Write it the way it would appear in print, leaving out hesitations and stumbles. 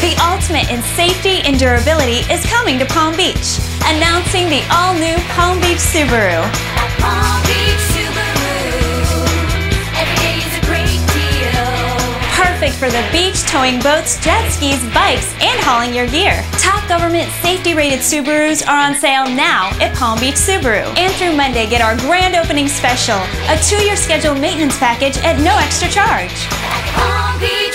The ultimate in safety and durability is coming to Palm Beach. Announcing the all-new Palm Beach Subaru. At Palm Beach Subaru, every day is a great deal. Perfect for the beach, towing boats, jet skis, bikes, and hauling your gear. Top government safety-rated Subarus are on sale now at Palm Beach Subaru. And through Monday, get our grand opening special, a 2-year scheduled maintenance package at no extra charge. At Palm Beach